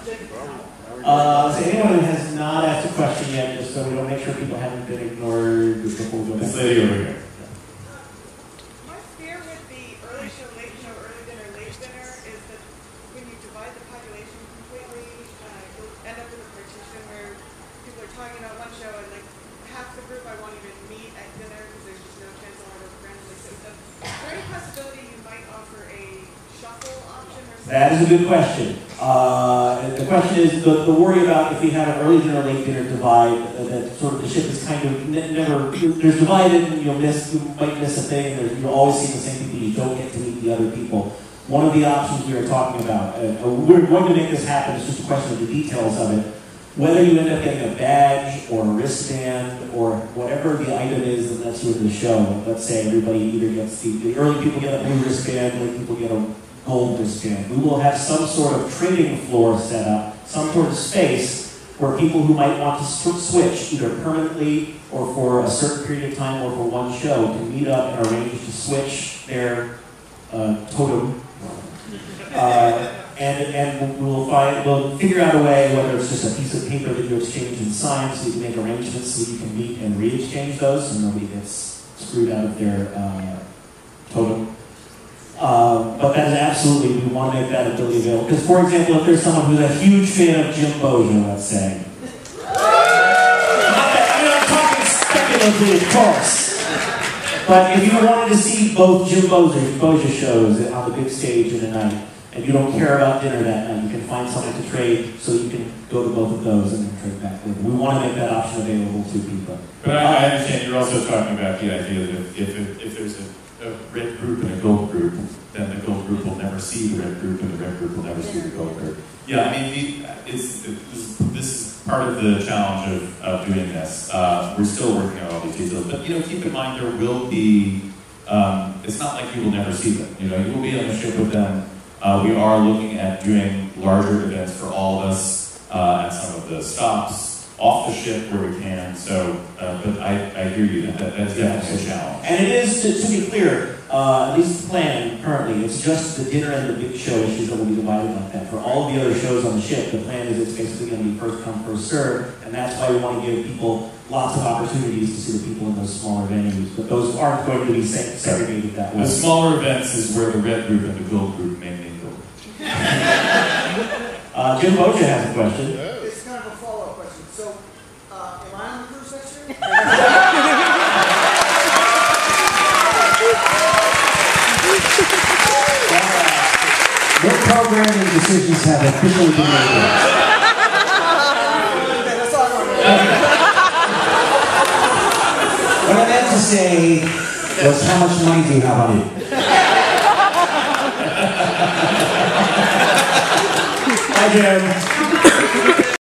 So anyone who has not asked a question yet, just so we don't make sure people haven't been ignored before we go back. This lady over here. My fear with the early show, late dinner is that when you divide the population completely, you'll end up with a partition where people are talking about one show and like half the group I won't even meet at dinner because there's just no chance I'll ever randomly sit with them. Is there any possibility you might offer a shuffle option or something? That is a good question. The question is the worry about if we have an early dinner, late dinner divide, that sort of the ship is kind of never, there's divided and you might miss a thing, you'll always see the same people, you don't get to meet the other people. One of the options we are talking about, we're going to make this happen, it's just a question of the details of it. Whether you end up getting a badge or a wristband or whatever the item is that lets you into the show, let's say everybody either gets the early people get a blue wristband, late people get a gold wristband. We will have some sort of trading floor set up, some sort of space where people who might want to switch either permanently or for a certain period of time or for one show can meet up and arrange to switch their totem. And we'll figure out a way, whether it's just a piece of paper that you exchange and sign, so you can make arrangements so you can meet and re-exchange those, so nobody gets screwed out of their totem. But that is absolutely, we want to make that ability available. Because, for example, if there's someone who's a huge fan of Jim Boggia, let's say. I'm talking speculatively, of course. But if you wanted to see both Jim Boggia shows on the big stage in a night, and you don't care about dinner that night, you can find someone to trade so you can go to both of those and then trade back later. We want to make that option available to people. But I understand you're also talking about the idea that if there's a red group and a gold group, then the gold group will never see the red group and the red group will never see the gold group. Yeah, I mean, this is part of the challenge of doing this. We're still working on all these details, but keep in mind there will be, it's not like you will never see them. You will be on the ship with them. We are looking at doing larger events for all of us at some of the stops, off the ship where we can. So, but I hear you. That's definitely a challenge. And it is, to be clear, at least the plan currently, it's just the dinner and the big show issues that will be divided like that. For all of the other shows on the ship, the plan is it's basically going to be first come, first serve, and that's why we want to give people lots of opportunities to see the people in those smaller venues. But those aren't going to be segregated that way. The smaller events is where the red group and the gold group mainly go. Jim Boggia has a question. It's kind of a follow-up question. So, am I on the cruise next year? What programming decisions have officially been made? That's all I want to know. What I meant to say was how much money do you have on you? Hi, Jim.